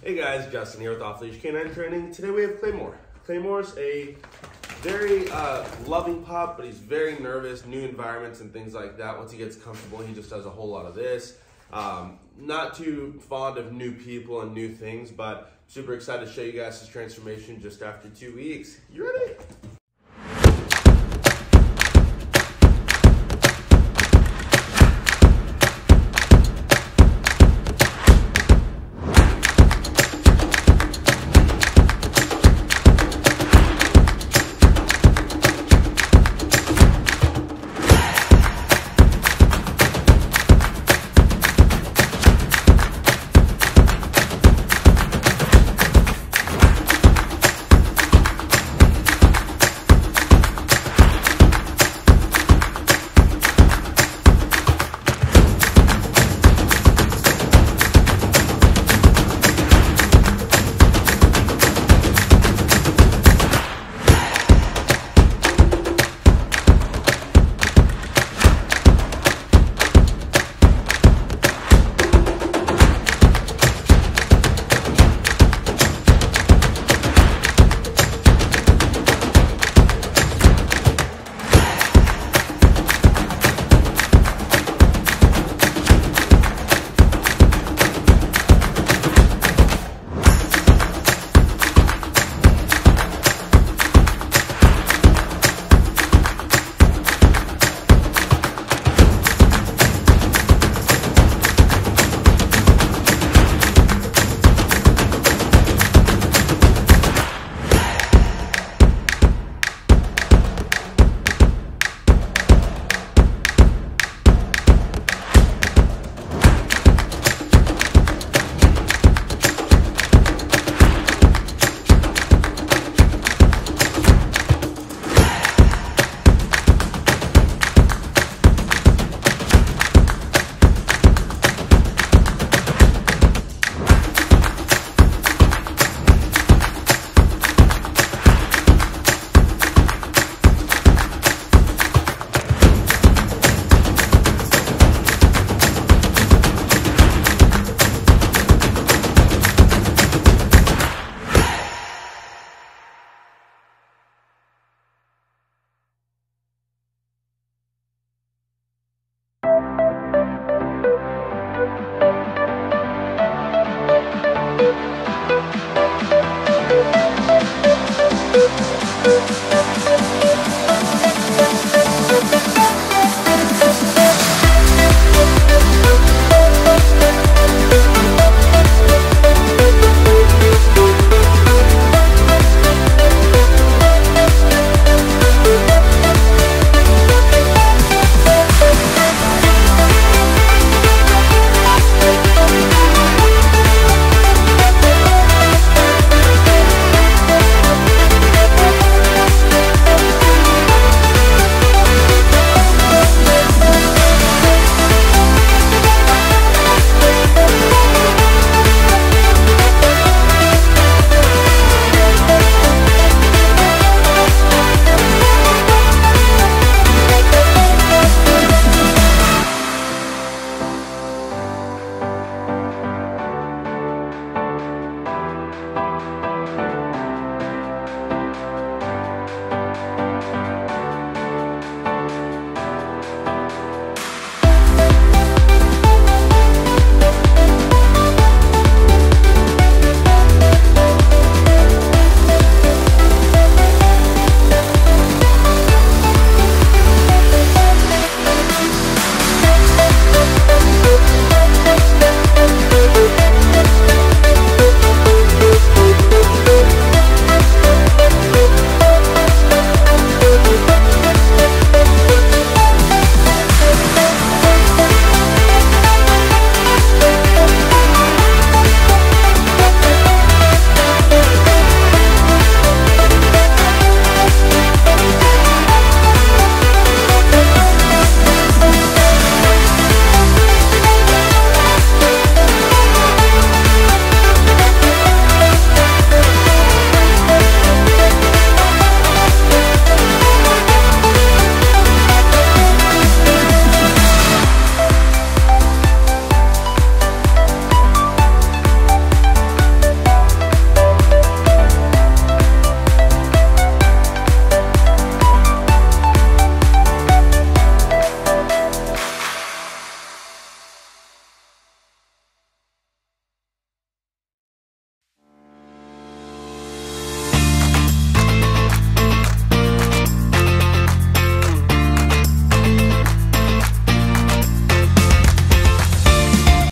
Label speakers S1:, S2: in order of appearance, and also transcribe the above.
S1: Hey guys, Justin here with Off Leash Canine Training. Today we have Claymore. Claymore's a very loving pup, but he's very nervous, new environments and things like that. Once he gets comfortable, he just does a whole lot of this. Not too fond of new people and new things, but super excited to show you guys his transformation just after 2 weeks. You ready?